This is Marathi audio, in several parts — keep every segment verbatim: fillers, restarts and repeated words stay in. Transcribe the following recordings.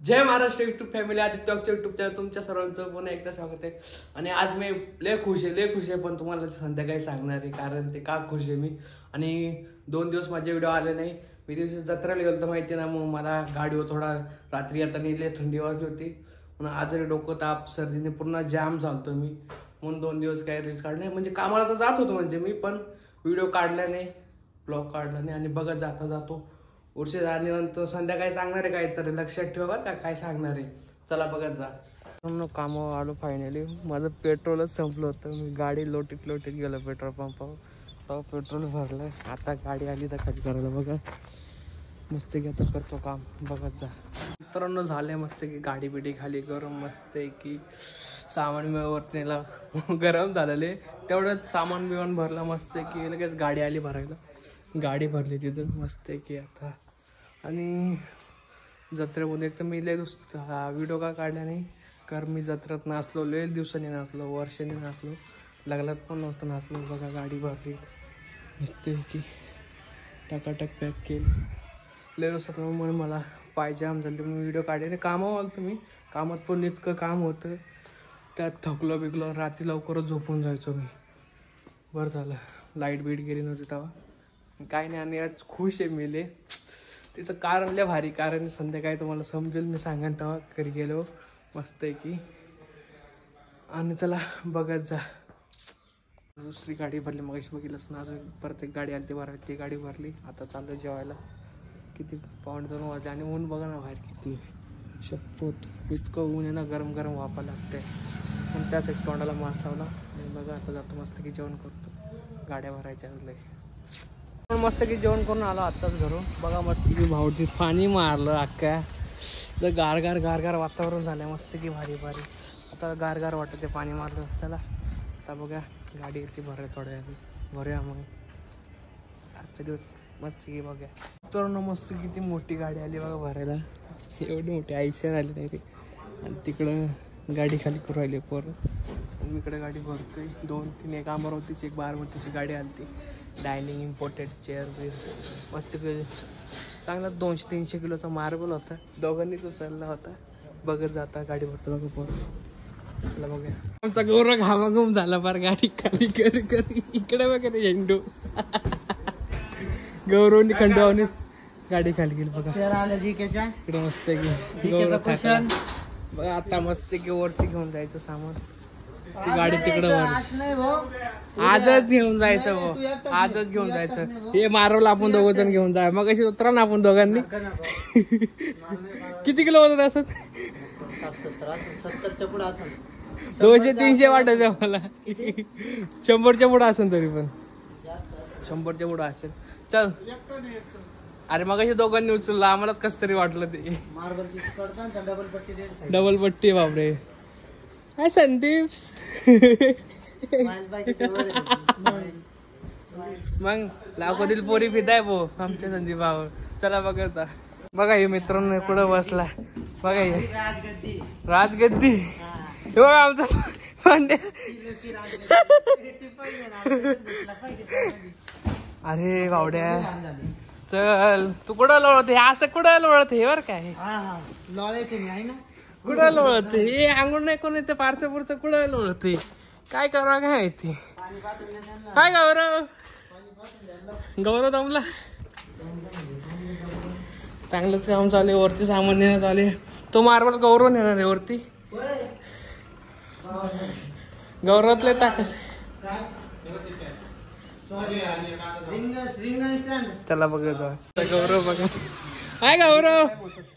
जय महाराष्ट्र युट्यूब फॅमिली, आदित्य युट्यूबच्या तुमच्या सर्वांचं पुन्हा एकदा स्वागत आहे. आणि आज मी लय खुश आहे, लय खुश आहे. पण तुम्हाला संध्याकाळी सांगणार आहे कारण ते का खुश आहे मी. आणि दोन दिवस माझे व्हिडिओ आले नाही. मी दिवशी जत्रेला गेलो तर माहिती ना, मग मला गाडीवर थोडा रात्री येताना लय थंडी वाजली होती. म्हणून आजारी डोकं ताप सर्दीने पूर्ण जाम झालतो मी. म्हणून दोन दिवस काही रील्स काढले म्हणजे कामाला तर जात होतो म्हणजे मी, पण व्हिडिओ काढला नाही, ब्लॉग काढला नाही. आणि बघत जाता जातो उरशी झाल्यानंतर संध्याकाळी सांगणार आहे काहीतरी, लक्षात ठेवा का काय सांगणार आहे. चला बघत जा. कामावर आलो फायनली. माझं पेट्रोलच संपलं होतं. मी गाडी लोटीत लोटीत गेलो पेट्रोल पंपावर, तेव्हा पेट्रोल भरलं. आता गाडी आली तर खाली करायला बघा, मस्त की आता करतो काम, बघत जा. मित्रांनो झाले मस्त की गाडी बिडी खाली करून मस्त की सामान वरती नेला. गरम झालेले तेवढंच सामान बिमान भरलं मस्त की लगेच गाडी आली भरायला. गाडी भरली तिथं मस्त की आता. आणि जत्रेमध्ये एक तर मी लय दुस व्हिडिओ का काढला नाही कारण मी जत्रेत नाचलो, लय दिवसांनी नाचलो, वर्षांनी नाचलो, लागलात पण नव्हतं नाचलो. बघा गाडी भरली मस्त की टाकाटक पॅक केली. लय दिवसात म्हणून मला पाहिजे आम झाली मी व्हिडिओ काढले. कामावर आलो तुम्ही, कामात पण इतकं काम होतं त्यात थकलो बिकलो. रात्री लवकरच झोपून जायचो मी. बरं झालं लाईट बीट गेली नव्हती तेव्हा, काय नाही. आणि आज खुश आहे मी लय. तिचं कारण लय भारी कारण संध्याकाळी तुम्हाला समजेल मी सांगेन तेव्हा घरी गेलो मस्त आहे की. आणि चला बघत जा. दुसरी गाडी भरली मग बघितलंच ना, अजून परत एक गाडी आली ती भरायला, ती गाडी भरली. आता चाललं जेवायला. किती पाऊण दोन वाजले आणि ऊन बघा ना बाहेर किती शपथ, इतकं ऊन आहे ना, गरम गरम वापा लागते. पण त्याच एक तोंडाला मास्क लावला आणि बघा आता जातो मस्त की जेवण करतो. गाड्या भरायच्या लय पण मस्त की जेवण करून आलो आत्ताच घरून. बघा मस्त की भावटीत पाणी मारलं अख्ख्या, तर गार गार गार गार वातावरण झालं मस्त की भारी भारी. आता गार गार वाटत ते पाणी मारलं. चला आता बघा गाडी येते भरूया थोड्या वेळाने, भरूया मग आजचा दिवस मस्त की. बघा तर मस्त किती मोठी गाडी आली बघा भरायला, एवढी मोठी आयुष्यात आली नाही रे. आणि तिकडं गाडी खाली करू राहिली पोरं आणि इकडे गाडी भरतोय. दोन तीन, एक अमरावतीची एक बारामतीची गाडी आली ती डायनिंग इम्पोर्टेड चेअर बी मस्त चांगला दोनशे तीनशे किलोचा मार्बल होता, दोघांनीच उचलला होता. बघत जाता गाडी भरतो बघा पोरं. चला बघा आमचा गौरव घामाघूम झाला फार गाडी खाली कर कर. इकडे बघा ते झेंडू गौरवनी खंडोनी गाडी खाली गेली बघा. इकडे मस्त की गौरव बघा. आता मस्त की वरती घेऊन जायचं सामान, ती गाडी तिकडं आजच घेऊन जायचं भाऊ, आजच घेऊन जायचं. हे मारवलं आपण दोघ जण घेऊन जाय. मग अशी उतरा ना आपण दोघांनी. किती किलो होत असत? दोनशे तीनशे वाटायचं मला. शंभरच्या पुढं असेल तरी पण, शंभरच्या पुढं असेल. चल अरे मग अशी दोघांनी उचललं, आम्हालाच कस तरी वाटलं ते. डबल पट्टी बापरे. काय संदीप मग लाखोतील पोरी फिदाय भो आमच्या संदीप भाऊ. चला बघायचा. बघा हे मित्रांनो कुठं बसला बघा, हे राजगद्दी. हे बघा आमचा पांड्या. अरे बावड्या चल, तू कुठं लोळत हे असं कुठं लोळत हे बर काय कुठं लोळत हे अंगून नाही कोण येते पारचं पुरचं कुठं लोळत हे काय करा काय माहिती. काय गौरव गौरव दमला. चांगलंच काम चालू आहे. वरती सामान नेण्यात आले. तो मार्बल गौरव नेणार आहे वरती. गौरवातले ताकद. चला बघा गौरव बघा. हाय गौरव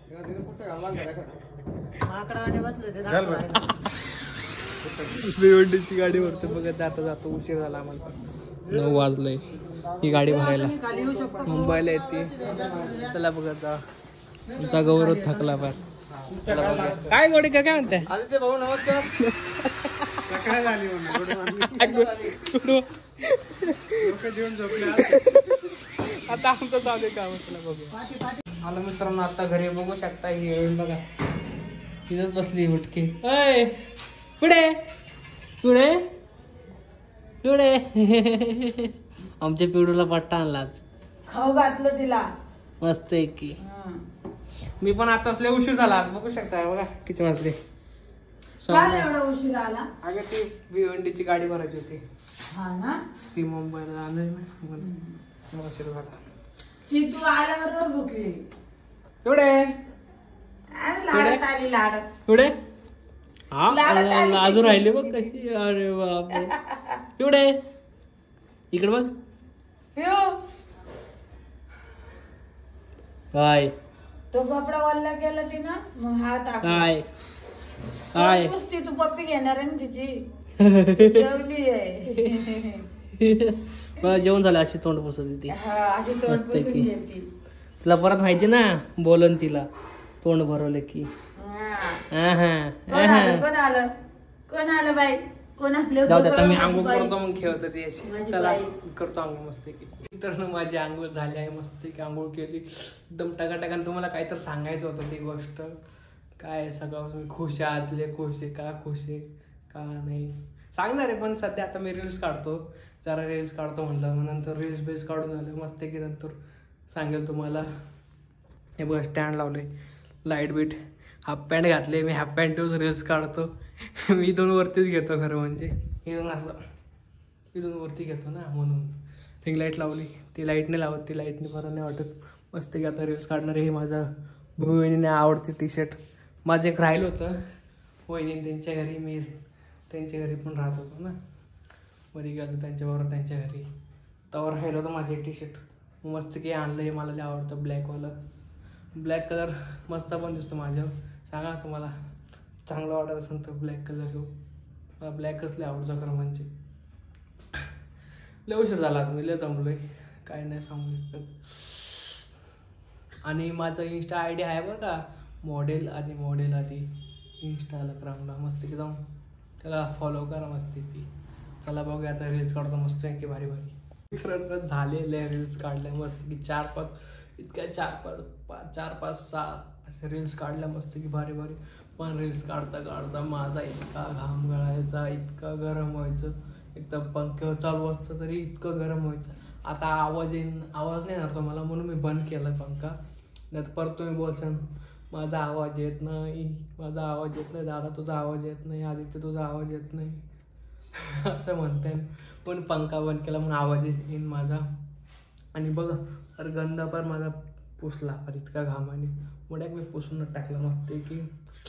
भिवंडीची गाडी भरतो बघा. जाता जातो उशीर झाला आम्हाला, नऊ वाजलंय. ही गाडी भरायला मुंबईला येते. चला बघा जा. आमचा गौरव थकला फार. चला बघा. काय गोडी का काय म्हणते आदित्य भाऊ नमस्कार. आता आमचं चालू काम. चला बघू. आलो मित्रांनो आता घरी. बघू शकता ही बघा तिथंच बसली हुटकी. अय पुढे पुढे पुढे. आमच्या पिवडूला पट्टा आणला, खाऊ घातलं तिला मस्त आहे की. मी पण आताच लय उशीर झाला आज बघू शकता बघा किती वाजले. काय एवढा उशीर आला? अगं ती भिवंडीची गाडी भरायची होती. हा ना, ती मुंबईला आलोय ना म्हणून उशीर झाला. ती तू आल्याबरोबर भुकली. एवढे लाडत आली लाडत एवढे हा अजून राहिले बघ कशी. अरे बापरे एवढे इकडे बघ. काय तो कपडा वल्ला केला ती ना मग हा टाक. काय काय पुसती तू पप्पी घेणार आहे ना तिची. जेवली आहे. जेवण झालं अशी तोंड पुसत ती. अशी तोंड पुसून घेते. तिला परत माहिती ना बोलन तिला तोंड भरवले की. कोण आलं कोण आलं कोण आलं बाई कोण आलं. जाऊ दे आता मी आंघोळ करतो मग खेळतो ती अशी. चला करतो आंघोळ मस्त की. तर माझी आंघोळ झाली आहे मस्त की. आंघोळ केली एकदम टकाटकाने. तुम्हाला काहीतरी सांगायचं होतं ती गोष्ट. काय सगळं खुश आहे आज लय खुश आहे. का खुश आहे का नाही सांगणार आहे पण सध्या आता मी रील्स काढतो जरा रील्स काढतो म्हटलं मग नंतर रील्स बेस काढून झालं मस्त की नंतर सांगेल तुम्हाला. हे बघ स्टँड लावले लाईट बीट हाफ पॅन्ट घातले मी. हाफ पॅन्ट यूज रील्स काढतो. मी इथून वरतीच घेतो खरं म्हणजे इथून असं इथून वरती घेतो ना म्हणून. रिंग लाईट लावली ती लाईट नाही लावत ती लाईटने बरं नाही वाटत. मस्त की आता रील्स काढणार आहे. हे माझा वहिनीने आवडते टी शर्ट. माझं एक राहिलं होतं वहिनी त्यांच्या घरी. मी त्यांच्या घरी पण राहत होतो ना मध्ये गेलो त्यांच्याबरोबर त्यांच्या घरी. तवर राहिलं होतं माझे टी शर्ट मस्त की आणलं. हे मला लय आवडतं ब्लॅकवालं. ब्लॅक कलर मस्त पण दिसतो माझ्यावर. सांगा तुम्हाला चांगलं वाटत असेल तर ब्लॅक कलर घेऊ. मला ब्लॅकच लय आवडतं खरं म्हणजे. लय उशीर झाला तुम्ही लय जमलोय काय नाही सांगू शकत. आणि माझं इंस्टा आय डी आहे बरं का मॉडेल आधी मॉडेल आधी इंस्टाग्रामला मस्त की जाऊन त्याला फॉलो करा मस्त की. चला बघूया आता रील्स काढतो मस्त की भारी भारी. खरं झालेले रील्स काढल्या मस्त की चार पाच इतक्या चार पाच पाच चार पाच सहा असे रील्स काढल्या मस्त की भारी भारी. पण रील्स काढता काढता माझा इतका घाम गळायचा इतका गरम व्हायचं. एकदम पंख्यावर चालू असतं तरी इतकं गरम व्हायचं. आता आवाज येईन आवाज नाही येणार तुम्हाला म्हणून मी बंद केला पंखा. नाही तर परत तुम्ही बोलशाल माझा आवाज येत नाही माझा आवाज येत नाही दादा तुझा आवाज येत नाही आदित्य तुझा आवाज येत नाही असं म्हणताय. पण पंखा बंद केला म्हणून आवाज येईन माझा. आणि बघा अरे गंदा पण माझा पुसला पर इतका घामाने मोठ्या मी पुसूनच टाकला मस्त की.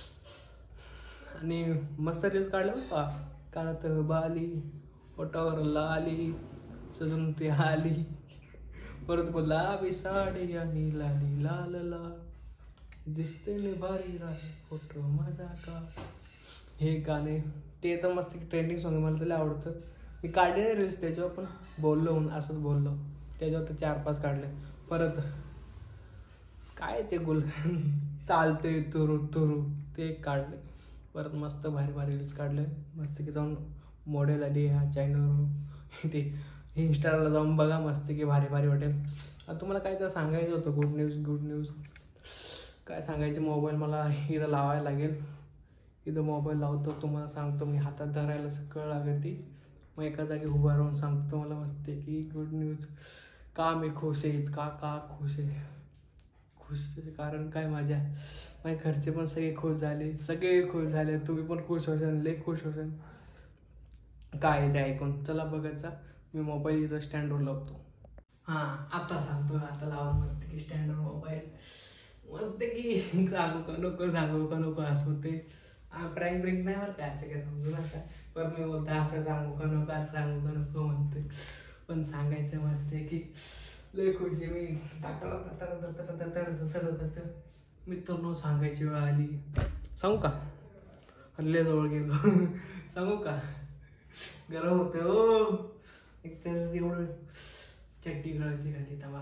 आणि मस्त रील्स काढलं बघा. काढत बाली ओटावर लाली सजून ती आली परत गुलाबी साडी आणि लाली लाल लाल दिसते मी भारी राही फोटो माझा का. हे गाणे ते तर मस्त ट्रेंडिंग सॉंग मला त्याला आवडतं. मी काढले नाही रील्स त्याच्यावर पण बोललो म्हणून असंच बोललो त्याच्यावर तर चार पाच काढले. परत काय ते गुल चालते तुरु तुरु ते काढले. परत मस्त भारी भारी रील्स काढले मस्त की. जाऊन मॉडेल आली ह्या चॅनलवर ते इंस्टाला जाऊन बघा मस्त की भारी भारी वाटेल. आता तुम्हाला काय तर सांगायचं होतं गुड न्यूज गुड न्यूज काय सांगायचे. मोबाईल मला इथं लावायला लागेल. इथं मोबाईल लावतो तुम्हाला सांगतो मी हातात धरायला सगळं लागेल ती. मग एका जागी उभा राहून सांगतो तुम्हाला मस्त की गुड न्यूज. का मी खुश आहे इतका का खुश आहे खुश कारण काय माझ्या माझे घरचे पण सगळे खुश झाले सगळे खुश झाले. तुम्ही पण खुश होशाल लय खुश होशाल काय ते ऐकून. चला बघायचा मी मोबाईल इथं स्टँडवर लावतो. हां आता सांगतो आता लावा मस्त की स्टँडवर मोबाईल मस्त की. सांगू का नको सांगू का नको असं होते. हा प्रँक ब्रिंक नाही बरं काय असं काय समजू नका. पण मी बोलतो असं सांगू का नको असं सांगू का नको म्हणते. पण सांगायचं मस्त की लय खुश आहे मी. ततर ततर ततर ततर ततर ततर मित्रांनो सांगायची वेळ आली. सांगू का हल्ले जवळ गेलो सांगू का गरम होते हो. एकतर एवढं चड्डी गळती खाली तवा.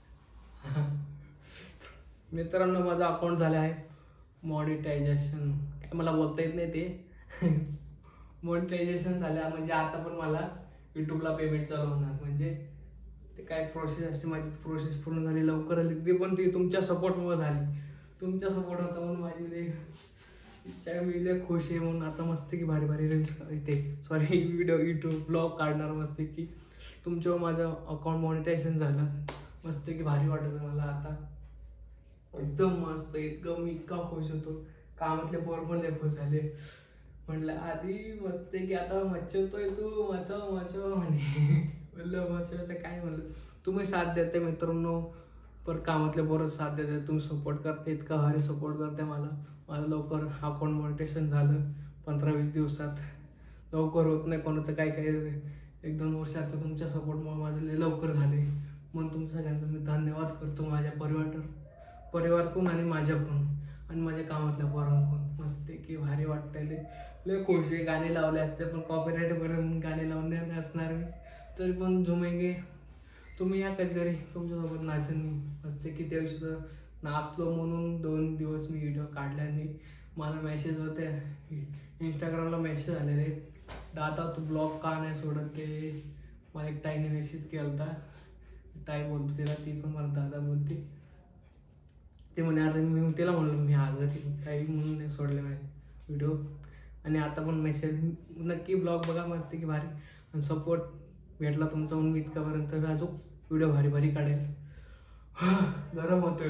मित्रांनो माझं अकाउंट झालं आहे मॉनिटायझेशन. काय मला बोलता येत नाही ते. मॉनिटायझेशन झालं म्हणजे आता पण मला यूट्यूबला पेमेंट चालू होणार. म्हणजे ते काय प्रोसेस असते माझी प्रोसेस पूर्ण झाली लवकर आली. ते पण ती तुमच्या सपोर्टमुळे झाली. तुमच्या सपोर्ट होता म्हणून माझी लई इच्छा मी लय खुश आहे म्हणून. आता मस्त की भारी भारी रील्स इथे सॉरी व्हिडिओ यूट्यूब ब्लॉग काढणार मस्त की. तुमच्यावर माझं अकाउंट मॉनिटायझेशन झालं मस्त की भारी वाटतं मला आता. एकदम मस्त, इतकं मी इतका खुश होतो. कामातले पोर पण लय खुश झाले. म्हटलं आधी मस्त की आता मच्छवतोय तू, मचव मचव म्हणे. म्हणलं मचवायचं काय म्हणलं, तुम्ही साथ देते मित्रांनो, पर कामातले पोरं साथ देते, तुम्ही सपोर्ट करते, इतका भारी सपोर्ट करते मला. माझं लवकर अकाउंट मॉनिटायझेशन झालं पंधरा वीस दिवसात. लवकर होत नाही कोणाचं, काय काय एक दोन वर्षात तुमच्या सपोर्टमुळे माझं लय लवकर झाले. म्हणून तुमच्या सगळ्यांचा मी धन्यवाद करतो, माझ्या परिवार परिवारकडून आणि माझ्याकडून आणि माझ्या कामातल्या पोरांकडून. मस्त की भारी वाटतंय, लय खुश आहे. गाणे लावले असते पण कॉपीराईट पर्यंत गाणे लावणे असणार मी, तरी पण झुमेंगे. तुम्ही या कधीतरी, तुमच्यासोबत नाचेन मी मस्त की. त्या दिवशी तर नाचलो म्हणून दोन दिवस मी व्हिडिओ काढल्याने मला मेसेज होते, इंस्टाग्रामला मेसेज आलेले, दादा तू ब्लॉग का नाही सोडत. ते मला एक ताईने मेसेज केला होता, ताई बोलतो तिला, ती पण मला दादा बोलते. ते म्हणे अरे मी तिला म्हणलो मी आजारी काही म्हणून नाही सोडले माझे व्हिडिओ. आणि आता पण मेसेज, नक्की ब्लॉग बघा मस्त की भारी. आणि सपोर्ट भेटला तुमचा म्हणून मी इतकापर्यंत अजून व्हिडिओ भारी भारी काढेल. गरम होतोय,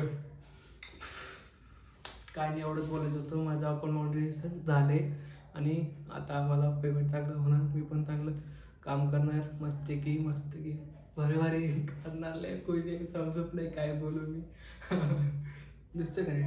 काय नाही एवढंच बोलायचं होतं. माझं अकाउंट मॉनिटायझेशन झाले आणि आता मला पेमेंट चांगलं होणार, मी पण चांगलं काम करणार मस्त की. मस्त की भारी भारी करणार. लय कोणी समजत नाही काय बोलू मी. दिसतोय का नीट,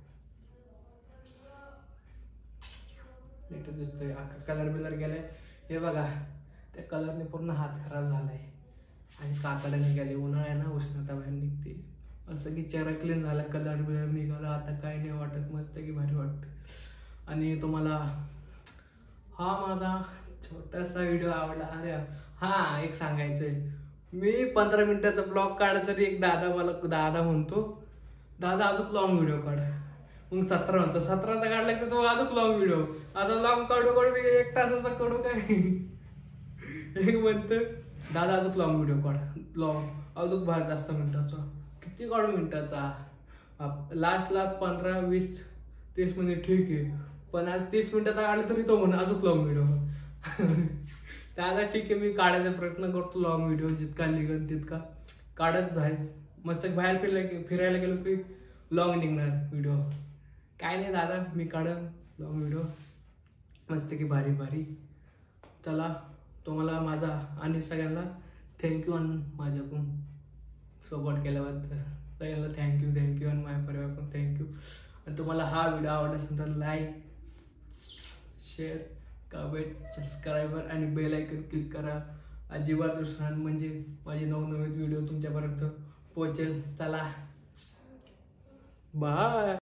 नीट दिसतोय. अख्खा कलर बिलर गेलाय हे बघा, त्या कलरने पूर्ण हात खराब झालाय आणि काकडे निघाले. उन्हाळा आहे ना, उष्णता बाहेर निघते, असं की चेहरा क्लीन झाला, कलर बिलर निघाला. आता काही नाही वाटत, मस्त की भारी वाटतं. आणि तुम्हाला हा माझा छोटासा व्हिडिओ आवडला. अरे हा एक सांगायचंय, मी पंधरा मिनिटाचा ब्लॉग काढला तरी एक दादा मला दादा म्हणतो, दादा अजून लॉंग व्हिडिओ काढ. मग सतरा म्हणतो, सतराचा काढला की तो अजून लॉंग व्हिडिओ, आता लॉंग काढू काढू मी एक तासाचा काढू काय. एक म्हणतं दादा अजून लॉंग व्हिडिओ काढ, लॉंग अजून भार जास्त मिनिटाचा, किती काढू मिनिटाचा. लास्ट लास्ट पंधरा वीस तीस मिनिट ठीक आहे, पण आज तीस मिनिटाचा काढला तरी तो म्हणे अजून लॉंग व्हिडिओ. दादा ठीक आहे, मी काढायचा प्रयत्न करतो लॉंग व्हिडिओ, जितका निघेल तितका काढत जाईल. मस्त बाहेर फिरायला फिरायला गेलो की लॉंग निघणार व्हिडिओ. काय नाही दादा, मी काढेन लॉंग व्हिडिओ मस्त की भारी भारी. चला, तुम्हाला माझा आणि सगळ्यांना थँक्यू, आणि माझ्याकडून सपोर्ट केल्याबद्दल सगळ्यांना थँक्यू थँक्यू आणि माझ्या परिवाराकडून थँक्यू. आणि तुम्हाला हा व्हिडिओ आवडला असेल तर लाईक, शेअर, कमेंट, सबस्क्राईबर आणि बेल आयकन क्लिक करा. अजिबात विसरा, म्हणजे माझे नवनवीन व्हिडिओ तुमच्यापर्यंत पोहोचेल. चला बाय.